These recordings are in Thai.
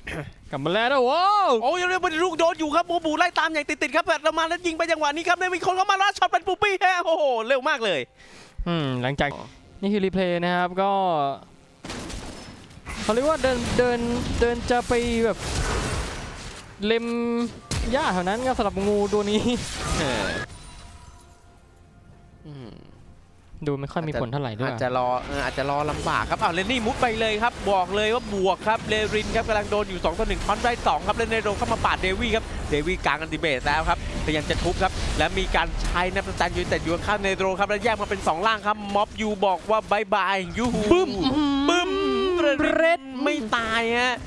กลับมาแล้วนะว้าวโอ้ยเรื่องลูกโดนอยู่ครับโมบูไล่ตามอย่างติดๆครับแบบเรามาแล้วยิงไปจังหวะนี้ครับในมีคนเข้ามาลัดช็อตเป็นปูปี้ฮะโอ้โหเร็วมากเลยหลังจากนี่คือรีเพลย์นะครับก็เขาเรียกว่าเดินจะไปแบบเล็มหญ้าแถวนั้นก็สำหรับงูตัวนี้ดูไม่ค่อยมีผลเท่าไหร่ด้วยอาจจะรอลำบากครับเลนนี่มุดไปเลยครับบอกเลยว่าบวกครับเลรินครับกำลังโดนอยู่2 ต่อ 1คอนได้2ครับเลนเนโรเข้ามาปาดเดวี่ครับเดวี่กลางอันติเมตแล้วครับพยายามจะทุบครับและมีการใช้นับสแตนยูแต่อยู่ข้างเนโรครับแล้วแยกมาเป็น2ล่างครับม็อบยูบอกว่าบายบายยูบึ้มเรดไม่ตายฮะ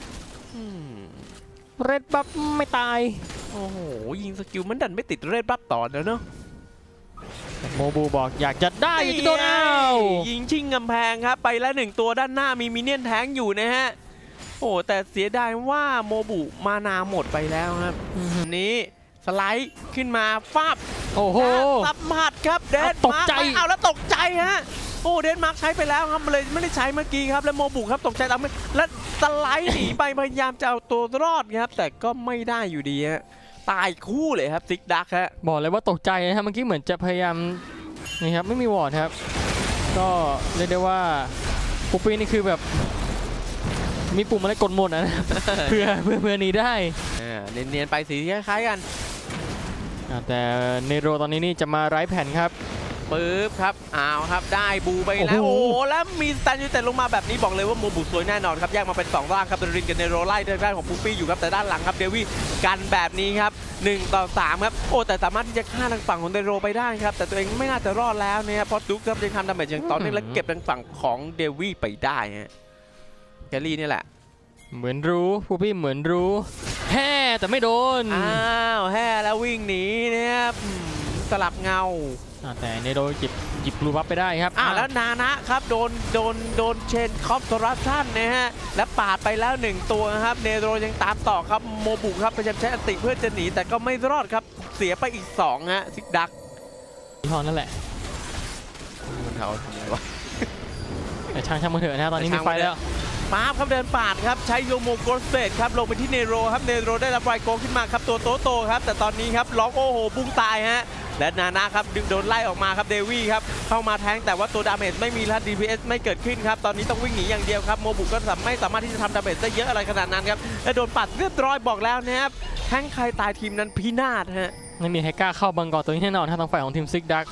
เรดบัฟไม่ตายโอ้โหยิงสกิลมันดันไม่ติดเรดบัฟต่อเนอะโมบูบอกอยากจะได้อยากจะโดนยิงชิงกำแพงครับไปแล้ว1ตัวด้านหน้ามีมินเนี่ยนแทงอยู่นะฮะโอ้แต่เสียดายว่าโมบุมานาหมดไปแล้วครับนี้สไลด์ขึ้นมาฟาบโอ้โหสัมผัสครับเดนมาร์กเอาแล้วตกใจฮะโอ้เดนมาร์กใช้ไปแล้วครับเลยไม่ได้ใช้เมื่อกี้ครับแล้วโมบุครับตกใจตามแล้วสไลด์หนีไปพยายามจะเอาตัวรอดครับแต่ก็ไม่ได้อยู่ดีฮะตายคู่เลยครับซิกดักฮะบอกเลยว่าตกใจนะครับเมื่อกี้เหมือนจะพยายามนี่ครับไม่มีวอร์ดครับก็เรียกได้ว่าปูปี้นี่คือแบบมีปุ่มอะไรกดหมดนะเพื่อหนีได้เนียนๆไปสีคล้ายๆกันแต่เนโรตอนนี้นี่จะมาไร้แผ่นครับปึ๊บครับครับได้บูไปแล้วโอ้แล้วมีสแตนยูแต่ลงมาแบบนี้บอกเลยว่าโมบุสวยแน่นอนครับแยกมาเป็น2ร่างครับเดรินกับเนโรไล่ด้านของปูปี้อยู่ครับแต่ด้านหลังครับเดวี่กันแบบนี้ครับ1 ต่อ 3ครับโอ้แต่สามารถที่จะฆ่าทางฝั่งของเนโรไปได้ครับแต่ตัวเองไม่น่าจะรอดแล้วเนี่ยเพราะดุ๊กครับยังทำดาเมจอย่างต่อเนื่องและเก็บทางฝั่งของเดวี่ไปได้ฮะแคลรี่นี่แหละเหมือนรู้ปูปี้เหมือนรู้แห่แต่ไม่โดนแห่แล้ววิ่งหนีเนี่ยสลับเงาแต่เนโรหยิบลูบัฟไปได้ครับแล้วนานะครับโดนเชนคอปทรัพชั่นนะฮะและปาดไปแล้ว1ตัวครับเนโรยังตามต่อครับโมบุครับพยายามใช้อันติเพื่อจะหนีแต่ก็ไม่รอดครับเสียไปอีก2ฮะซิกดักที่ฮอนนั่นแหละมันเขาทำไงวะแต่ช่างมือเถอะนะตอนนี้มีไฟแล้วมาครับเดินปาดครับใช้โยโมโกสเตดครับลงไปที่เนโรครับเนโรได้รับไวโกขึ้นมาครับตัวโตครับแต่ตอนนี้ครับล็อกโอ้โหบุ้งตายฮะและนานะครับดึงโดนไล่ออกมาครับเดวี่ครับเข้ามาแทงแต่ว่าตัวดาเมจไม่มีแล้ว DPS ไม่เกิดขึ้นครับตอนนี้ต้องวิ่งหนีอย่างเดียวครับโมบุก็ไม่สามารถที่จะทำดาเมจได้เยอะอะไรขนาดนั้นครับและโดนปัดเรียบร้อยบอกแล้วนะครับแทงใครตายทีมนั้นพินาศฮะไม่มีใครกล้าเข้าบังกอตัวนี้แน่นอนทางฝ่ายของทีมซิกดัก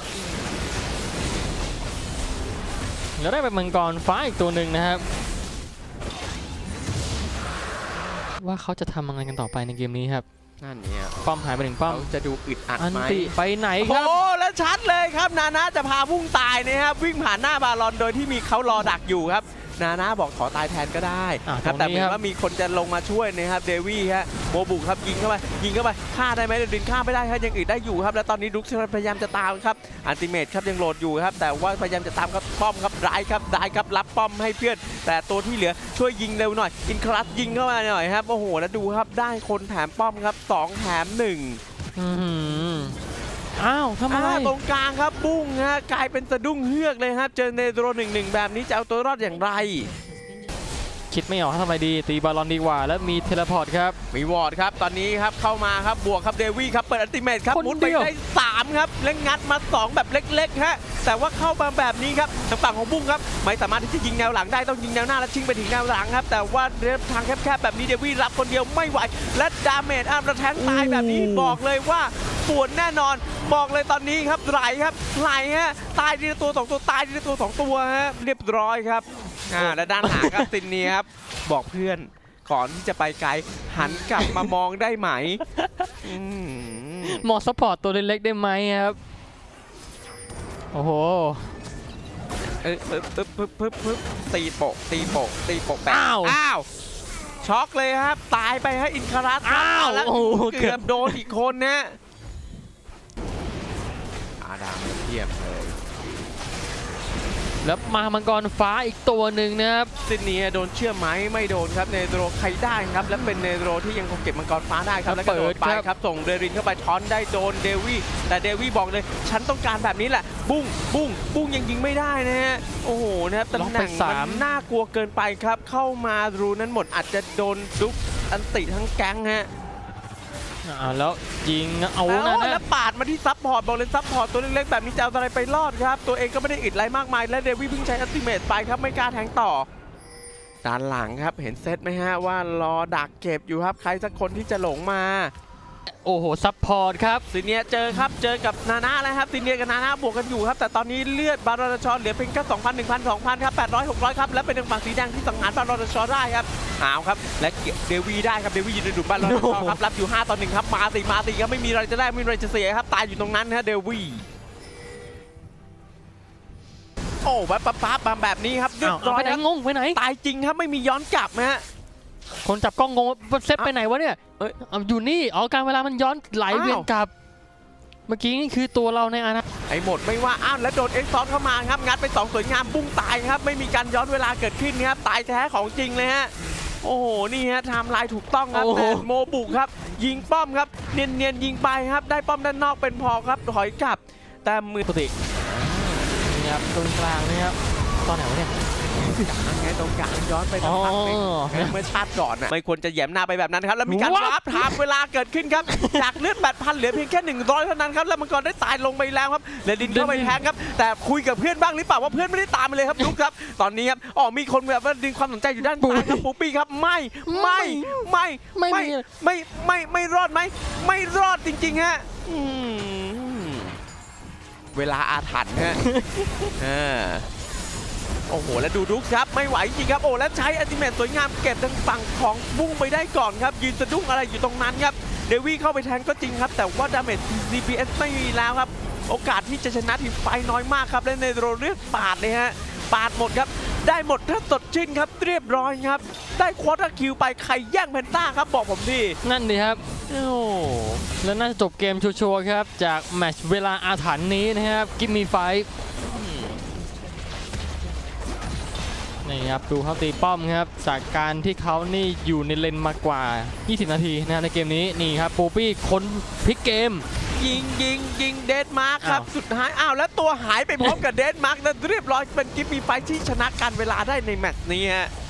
แล้วได้ไปมังกรฟ้าอีกตัวหนึ่งนะครับว่าเขาจะทำอะไรกันต่อไปในเกมนี้ครับนั่นเนี่ยป้อมหายไป1ป้อมจะดูอึดอัดไหมไปไหนครับโอ้แล้วชัดเลยครับนาจะพาพุ่งตายนะครับวิ่งผ่านหน้าบารอนโดยที่มีเขารอดักอยู่ครับนาบอกขอตายแทนก็ได้ครับแต่เหมือนว่ามีคนจะลงมาช่วยนะครับเดวี่ฮะโมบุครับยิงเข้าไปฆ่าได้ไหมดินฆ่าไม่ได้ครับยังอึดได้อยู่ครับแล้วตอนนี้ดุ๊กพยายามจะตามครับอัลติเมทครับยังโหลดอยู่ครับแต่ว่าพยายามจะตามครับป้อมครับได้ครับรับป้อมให้เพื่อนแต่ตัวที่เหลือช่วยยิงเร็วหน่อยอินคลัสยิงเข้ามาหน่อยครับโอ้โหแล้วดูครับได้คนแถมป้อมครับ2 แถม 1 ทำอะไรตรงกลางครับบุ้งฮะกลายเป็นสะดุ้งเฮือกเลยครับเจอเนโตร1-1แบบนี้จะเอาตัวรอดอย่างไรคิดไม่ออกทำไมดีตีบอลลอนดีกว่าแล้วมีเทเลพอร์ตครับมีวอร์ดครับตอนนี้ครับเข้ามาครับบวกครับเดวี่ครับเปิดอัลติเมทครับมุดไปได้3ครับและงัดมา2แบบเล็กๆฮะแต่ว่าเข้ามาแบบนี้ครับทางฝั่งของบุ้งครับไม่สามารถที่จะยิงแนวหลังได้ต้องยิงแนวหน้าและชิงไปถึงแนวหลังครับแต่ว่าทางแคบๆแบบนี้เดวี่รับคนเดียวไม่ไหวและดาเมจระแทงตายแบบนี้บอกเลยว่าปวดแน่นอนบอกเลยตอนนี้ครับไหลฮะตายทีละตัว2ตัวตายทีละตัว2ตัวฮะเรียบร้อยครับและด้านหลังครับซินเนียครับบอกเพื่อนก่อนที่จะไปไกลหันกลับมามองได้ไหมมองซัพพอร์ตตัวเล็กๆได้ไหมครับโอ้โหปึ๊บตีโปะแปะอ้าวช็อกเลยครับตายไปให้อินคารัสแล้วเกือบโดนอีกคนนะดามเทียบเลยแล้วมามังกรฟ้าอีกตัวหนึ่งนะครับซินเนียโดนเชื่อมไหมไม่โดนครับเนโดรใครได้ครับและเป็นเนโดรที่ยังคงเก็บมังกรฟ้าได้ครับแล้วก็โดดไปครับส่งเดรินเข้าไปทอนได้โดนเดวี่แต่เดวี่บอกเลยฉันต้องการแบบนี้แหละบุ้งยังยิงไม่ได้นะฮะโอ้โหนะครับตำแหน่งมันน่ากลัวเกินไปครับเข้ามารูนั้นหมดอาจจะโดนดุ๊กอันติทั้งแก๊งฮะแล้วยิงเอานะแล้วปาดมาที่ซับพอร์ตบอกเลยซับพอร์ตตัวเล็กๆแบบนี้จะเอาอะไรไปรอดครับตัวเองก็ไม่ได้อิดอะไรมากมายและเดวี่เพิ่งใช้อัลติเมทไปครับไม่กล้าแทงต่อด้านหลังครับเห็นเซตไหมฮะว่ารอดักเก็บอยู่ครับใครสักคนที่จะหลงมาโอ้โหซัพพอร์ตครับซีเนียเจอกับนาน่าแล้วครับซีเนียกับนาน่าบวกกันอยู่ครับแต่ตอนนี้เลือดบารอดชอเหลือเพียงแค่ 2,000 1,000 2,000 ครับ 800 600 ครับและเป็นทางฝั่งสีแดงที่สังหารบารอดชอได้ครับเอาครับและเดวีได้ครับเดวียืนดุบารอดชอครับรับอยู่5 ต่อ 1ครับมาตีครับไม่มีอะไรจะได้ไม่มีอะไรจะเสียครับตายอยู่ตรงนั้นฮะเดวีโอ้ปั๊บแบบนี้ครับเรียบร้อยแล้วงงไปไหนตายจริงครับไม่มีย้อนกลับนะฮะคนจับกล้องงงเซฟไปไหนวะเนี่ยอยู่นี่การเวลามันย้อนไหลเวียนกลับเมื่อกี้นี่คือตัวเราในไอ้หมดไม่ว่าแล้วโดนเอ็กซ์ซอสเข้ามาครับงัดไป2สวยงามบุ้งตายครับไม่มีการย้อนเวลาเกิดขึ้นครับตายแท้ของจริงเลยฮะโอ้โหนี่ฮะไทม์ไลน์ถูกต้องครับโมบุกครับยิงป้อมครับเนียนยิงไปครับได้ป้อมด้านนอกเป็นพอครับถอยกลับแต่มือปกตินี่ครับตรงกลางนี่ครับตอนไหนวะเนี่ยตรงกลางย้อนไปทางฝั่งเมื่อชาติก่อนไม่ควรจะแย้มหน้าไปแบบนั้นครับแล้วมีการรับทำเวลาเกิดขึ้นครับจากเลือด 8,000 เหลือเพียงแค่100เท่านั้นครับแล้วมังกรได้ตายลงไปแล้วครับเลดินเข้าไปแทงครับแต่คุยกับเพื่อนบ้างหรือเปล่าว่าเพื่อนไม่ได้ตามไปเลยครับลุกครับตอนนี้ครับมีคนแบบว่าดึงความสนใจอยู่ด้านซ้ายครับปูปี้ครับไม่รอดไหมไม่รอดจริงๆฮะเวลาอาถรรพ์ฮะโอ้โหแล้วดูดุ๊กครับไม่ไหวจริงครับโอ้แล้วใช้อัลติเมทสวยงามเก็บทางฝั่งของบุ้งไปได้ก่อนครับยืนสะดุ้งอะไรอยู่ตรงนั้นครับเดวี่เข้าไปแทงก็จริงครับแต่ว่าดาเมจ DPS ไม่มีแล้วครับโอกาสที่จะชนะทีมไฟน้อยมากครับและในโรเลือกปาดเลยฮะปาดหมดครับได้หมดถ้าสดชื่นครับเรียบร้อยครับได้ควอเตอร์คิวไปใครแย่งเพนต้าครับบอกผมดินั่นดีครับโอ้แล้วน่าจะจบเกมชัวร์ๆครับจากแมตช์เวลาอาถรรพ์นี้นะครับกิมมี่ไฟนี่ครับดูเขาตีป้อมครับจากการที่เขานี่อยู่ในเลนมากว่า20 นาทีนะในเกมนี้นี่ครับปูปี้คนพลิกเกมยิงเดดมาร์คครับสุดท้ายแล้วตัวหายไปพร้อมกับเดดมาร์คแล้วเรียบร้อยเป็นกิฟต์มีไฟที่ชนะกันเวลาได้ในแมตช์นี้ฮะ